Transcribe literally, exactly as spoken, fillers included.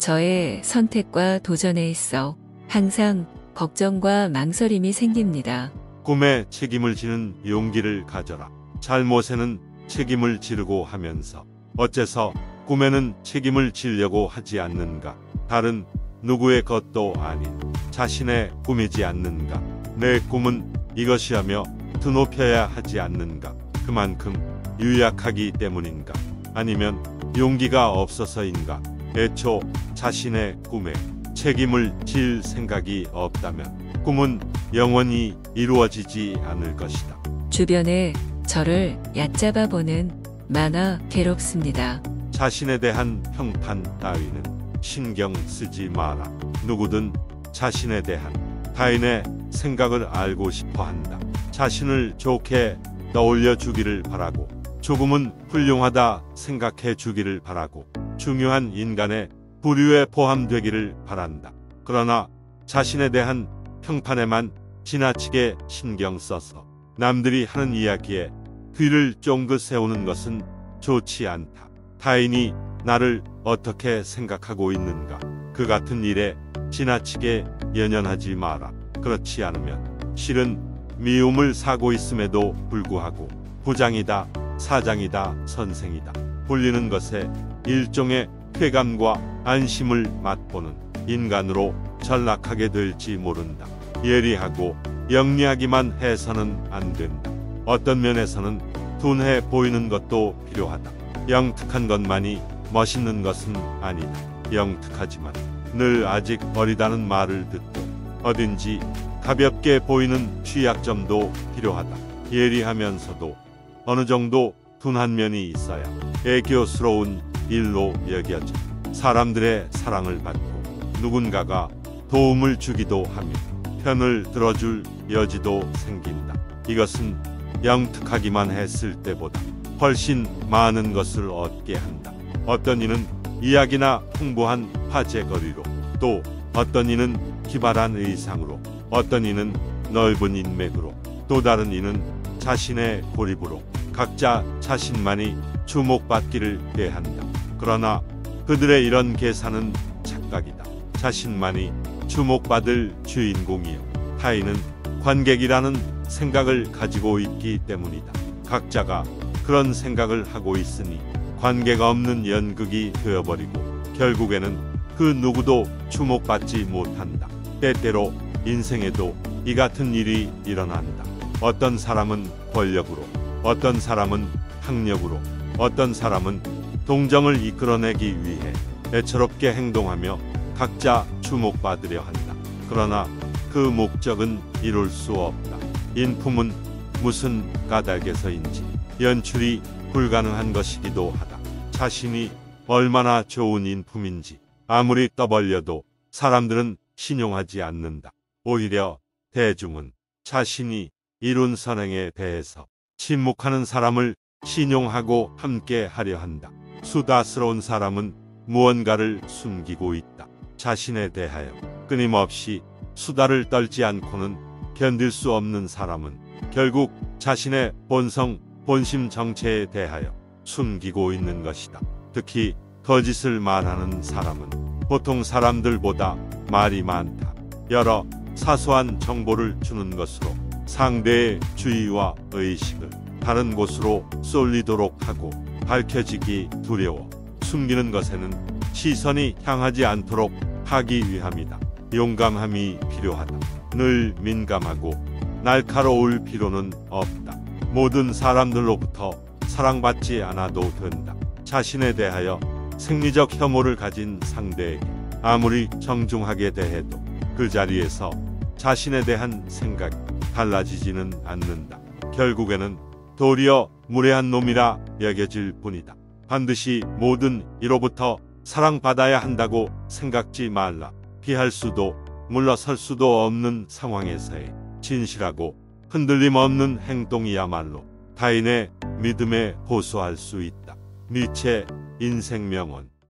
저의 선택과 도전에 있어 항상 걱정과 망설임이 생깁니다. 꿈에 책임을 지는 용기를 가져라. 잘못에는 책임을 지르고 하면서 어째서 꿈에는 책임을 지려고 하지 않는가? 다른 누구의 것도 아닌 자신의 꿈이지 않는가? 내 꿈은 이것이라며 드높여야 하지 않는가? 그만큼 유약하기 때문인가? 아니면 용기가 없어서인가? 애초 자신의 꿈에 책임을 질 생각이 없다면 꿈은 영원히 이루어지지 않을 것이다. 주변에 저를 얕잡아 보는 만화 괴롭습니다. 자신에 대한 평판 따위는 신경 쓰지 마라. 누구든 자신에 대한 타인의 생각을 알고 싶어 한다. 자신을 좋게 떠올려 주기를 바라고 조금은 훌륭하다 생각해 주기를 바라고 중요한 인간의 부류에 포함되기를 바란다. 그러나 자신에 대한 평판에만 지나치게 신경 써서 남들이 하는 이야기에 귀를 쫑긋 세우는 것은 좋지 않다. 타인이 나를 어떻게 생각하고 있는가? 그 같은 일에 지나치게 연연하지 마라. 그렇지 않으면 실은 미움을 사고 있음에도 불구하고 부장이다, 사장이다, 선생이다 불리는 것에 일종의 쾌감과 안심을 맛보는 인간으로 전락하게 될지 모른다. 예리하고 영리하기만 해서는 안 된다. 어떤 면에서는 둔해 보이는 것도 필요하다. 영특한 것만이 멋있는 것은 아니다. 영특하지만 늘 아직 어리다는 말을 듣고 어딘지 가볍게 보이는 취약점도 필요하다. 예리하면서도 어느 정도 둔한 면이 있어야 애교스러운 일로 여겨져 사람들의 사랑을 받고 누군가가 도움을 주기도 하며 편을 들어줄 여지도 생긴다. 이것은 영특하기만 했을 때보다 훨씬 많은 것을 얻게 한다. 어떤 이는 이야기나 풍부한 화제거리로, 또 어떤 이는 기발한 의상으로, 어떤 이는 넓은 인맥으로, 또 다른 이는 자신의 고립으로 각자 자신만이 주목받기를 대한다. 그러나 그들의 이런 계산은 착각이다. 자신만이 주목받을 주인공이요 타인은 관객이라는 생각을 가지고 있기 때문이다. 각자가 그런 생각을 하고 있으니 관계가 없는 연극이 되어버리고 결국에는 그 누구도 주목받지 못한다. 때때로 인생에도 이 같은 일이 일어난다. 어떤 사람은 권력으로, 어떤 사람은 학력으로, 어떤 사람은 동정을 이끌어내기 위해 애처롭게 행동하며 각자 주목받으려 한다. 그러나 그 목적은 이룰 수 없다. 인품은 무슨 까닭에서인지 연출이 불가능한 것이기도 하다. 자신이 얼마나 좋은 인품인지 아무리 떠벌려도 사람들은 신용하지 않는다. 오히려 대중은 자신이 이룬 선행에 대해서 침묵하는 사람을 신용하고 함께 하려 한다. 수다스러운 사람은 무언가를 숨기고 있다. 자신에 대하여 끊임없이 수다를 떨지 않고는 견딜 수 없는 사람은 결국 자신의 본성, 본심 정체에 대하여 숨기고 있는 것이다. 특히 거짓을 말하는 사람은 보통 사람들보다 말이 많다. 여러 사소한 정보를 주는 것으로 상대의 주의와 의식을 다른 곳으로 쏠리도록 하고 밝혀지기 두려워 숨기는 것에는 시선이 향하지 않도록 하기 위함이다. 용감함이 필요하다. 늘 민감하고 날카로울 필요는 없다. 모든 사람들로부터 사랑받지 않아도 된다. 자신에 대하여 생리적 혐오를 가진 상대에게 아무리 정중하게 대해도 그 자리에서 자신에 대한 생각이 달라지지는 않는다. 결국에는 도리어 무례한 놈이라 여겨질 뿐이다. 반드시 모든 이로부터 사랑받아야 한다고 생각지 말라. 피할 수도 물러설 수도 없는 상황에서의 진실하고 흔들림 없는 행동이야말로 타인의 믿음에 호소할 수 있다. 니체 인생명언.